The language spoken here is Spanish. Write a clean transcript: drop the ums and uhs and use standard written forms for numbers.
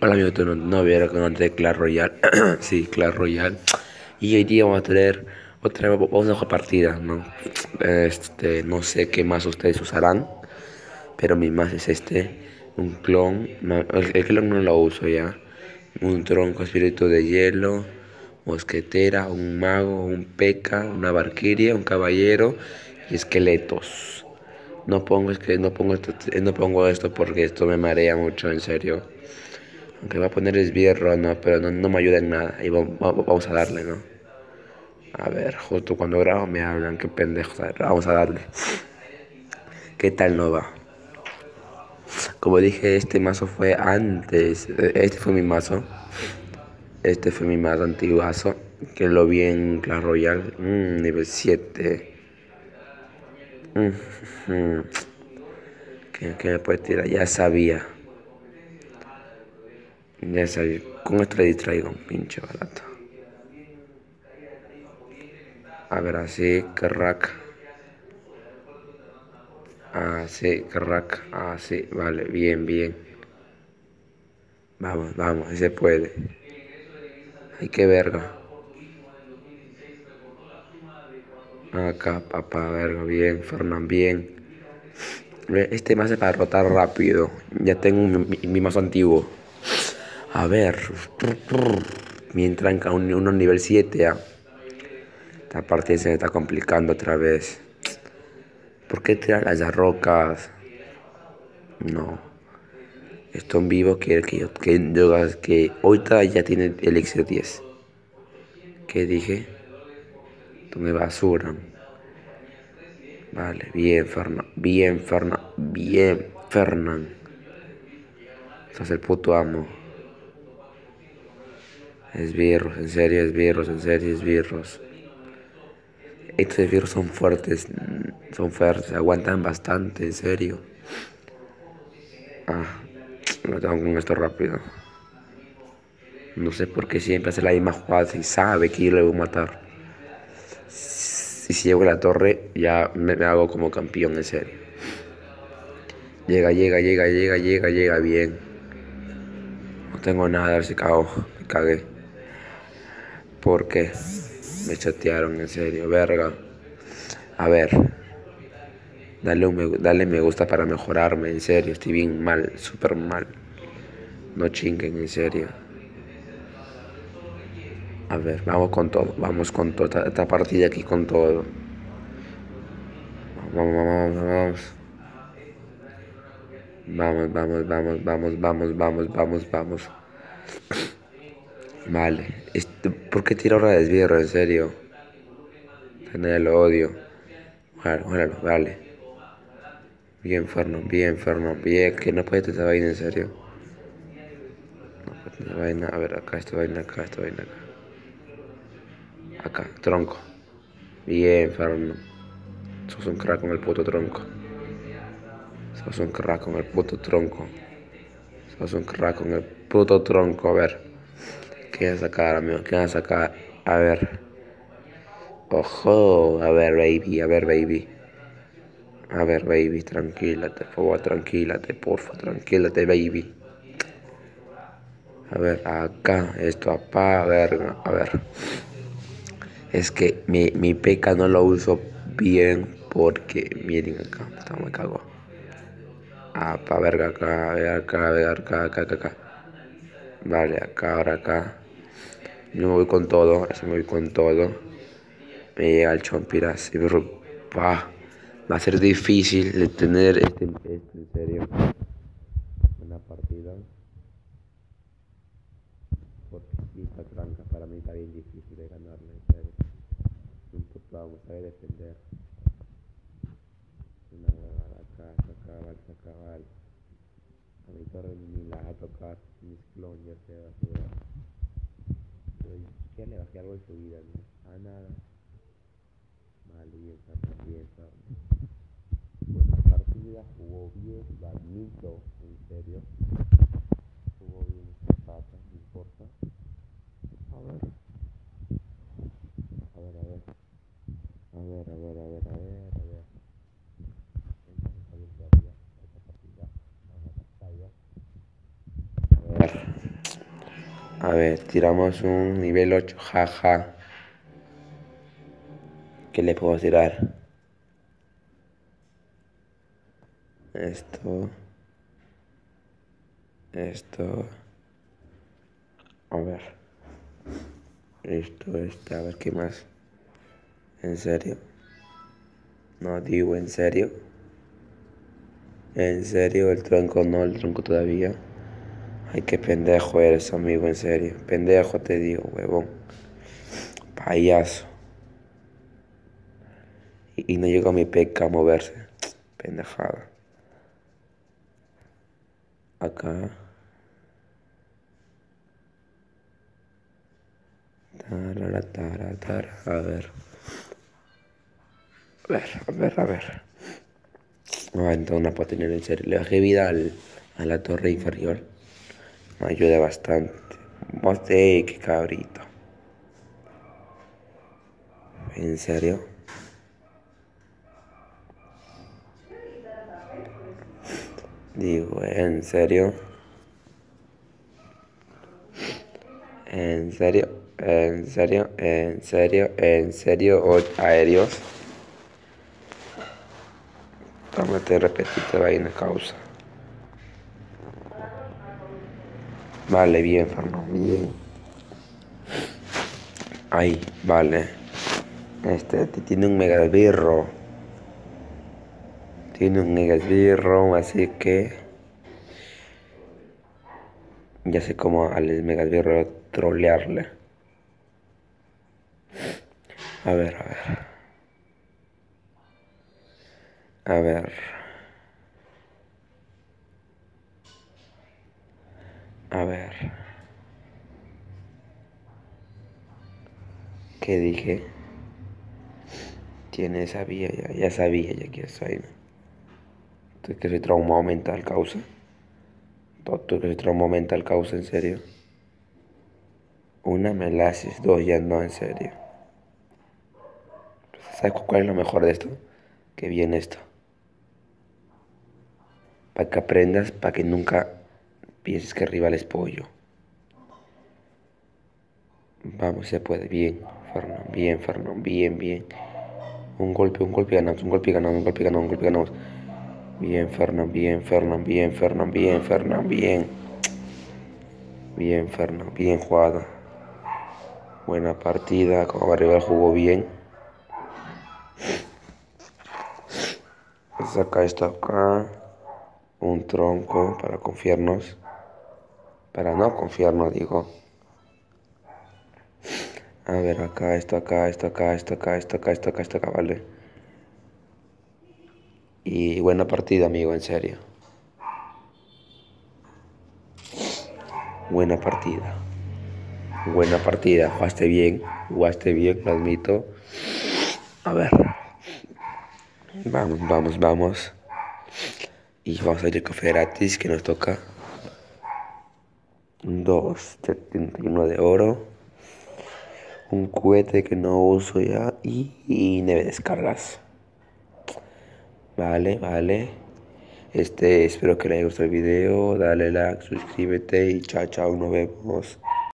Hola amigo, tu novia era con de Clash Royale. Sí, Clash Royale. Y hoy día vamos a tener vamos a jugar partida, ¿no? No sé qué más ustedes usarán, pero mi más es un clon. El clon no lo uso ya. Un tronco espíritu de hielo, mosquetera, un mago, un peca, una valquiria, un caballero y esqueletos. No pongo esto porque esto me marea mucho, en serio. Aunque va a poner esbirro, no, pero no me ayuda en nada. Y vamos a darle, ¿no? A ver, justo cuando grabo me hablan, qué pendejos. A ver, vamos a darle. ¿Qué tal no va? Como dije, este mazo fue antes. Este fue mi mazo. Este fue mi mazo antiguazo. Que lo vi en Clash Royale. Nivel 7. ¿Qué me puede tirar? Ya sabía. Ya sabía. Con esto le distraigo un pinche barato. A ver, así, crack. Así, crack. Así, vale, bien, bien. Vamos, si se puede. Ay, qué verga. Acá, papá, verga, bien, Fernán, bien. Este me hace para rotar rápido. Ya tengo mi mazo antiguo. A ver. Mientras en uno nivel 7 ya. Esta parte se me está complicando otra vez. ¿Por qué tirar las rocas? No. Esto en vivo quiere que ahorita ya tiene el elixir 10. ¿Qué dije? Esto me basura. Vale, bien, Fernan. Bien, Fernan. Bien, Fernan. Sos el puto amo. Esbirros, en serio, esbirros, en serio, esbirros. Estos esbirros son fuertes, aguantan bastante, en serio. Lo tengo con esto rápido. No sé por qué siempre hace la misma jugada si sabe que yo le voy a matar. Y si llego a la torre, ya me hago como campeón, en serio. Llega, bien. No tengo nada, a ver si cago. Me cagué. ¿Por qué? Me chatearon, en serio, verga. A ver, dale me gusta para mejorarme, en serio, estoy bien mal, súper mal. No chinguen, en serio. A ver, vamos con todo, esta partida aquí con todo. Vamos. Vamos. Vale, ¿por qué tiro ahora desbierro, en serio? Tener lo odio. Vale. Bien, Fernando, bien, que no puede esta vaina, en serio. No puede tener vaina, a ver, acá, esta vaina, acá. Acá, tronco. Bien, Fernando. Sos un crack con el puto tronco. Sos un crack con el puto tronco. Sos un crack con el puto tronco, a ver. ¿Qué vas a sacar, amigo? ¿Qué vas a sacar? A ver. Ojo, a ver, baby, a ver, baby. A ver, baby, tranquilate, por favor, tranquilate, baby. A ver, acá, esto, apá, verga, a ver. Es que mi peca no lo uso bien porque, miren acá, me cago. Apá, verga, acá. Vale, acá, ahora acá. Yo me voy con todo, Me llega el chompiras y pa. Va a ser difícil de tener en serio. Una partida. Porque si esta tranca para mí está bien difícil de ganarle, en serio. Un puto vamos a defender. Una huevada acá, vale. A mi torre ni la va a tocar. Mis clones ya se va a jugar. ¿Qué le bajé algo de su vida, no? A nada. Vale, bien, Buena partida, jugó bien, lo admito, en serio. Jugó bien esta pata, no importa. A ver, a ver, a ver. A ver, a ver, a ver, a ver, a ver. Entonces a ver qué haría esta partida. Vamos a batalla. A ver. A ver, tiramos un nivel 8, jaja. ¿Qué le puedo tirar? Esto. Esto. A ver. A ver qué más. ¿En serio? No digo, ¿en serio? ¿En serio? El tronco no, el tronco todavía. Ay, qué pendejo eres, amigo, en serio. Pendejo te digo, huevón. Payaso. Y no llegó mi peca a moverse. Pendejada. Acá. Tarara, tara, tara. A ver. A ver, a ver, a ver. Ah, entonces no puedo tener en serio. Le bajé vida a la torre inferior. Me ayuda bastante. Qué cabrito. ¿En serio? Digo, ¿en serio? ¿En serio? ¿En serio? ¿En serio? ¿En serio? ¿O aéreos? Vamos a repetir esta vaina causa. Vale, bien, Fernando, bien. Ahí, vale. Tiene un mega esbirro. Tiene un mega esbirro, así que ya sé cómo al mega esbirro trolearle. A ver, a ver. A ver. A ver. ¿Qué dije? Sabía, ya sabía ya que soy. ¿Tú que soy traumado mental causa? ¿Tú que soy traumado mental causa, en serio? Una me la haces, dos ya no, en serio. ¿Sabes cuál es lo mejor de esto? Que viene esto. Para que aprendas, para que nunca pienses que el rival es pollo. Vamos, se puede. Bien, Fernando. Bien, Fernando. Bien, bien. Un golpe ganamos, un golpe ganamos, un golpe ganamos, un golpe ganamos. Bien, Fernando. Bien, Fernando. Bien, Fernando. Bien, Fernando. Bien. Bien, Fernando. Bien jugado. Buena partida. Como rival jugó bien. Saca esto acá. Un tronco para confiarnos. Para no confiarnos, digo. A ver, acá, esto acá, esto acá, esto acá, esto acá, esto acá, esto acá, vale. Y buena partida, amigo, en serio. Buena partida. Buena partida. Jugaste bien, lo admito. A ver. Vamos, vamos, vamos. Y vamos a ir café gratis que nos toca. 2,71 de oro. Un cohete que no uso ya. Y 9 descargas. Vale, vale. Espero que les haya gustado el video. Dale like, suscríbete y chao, chao, nos vemos.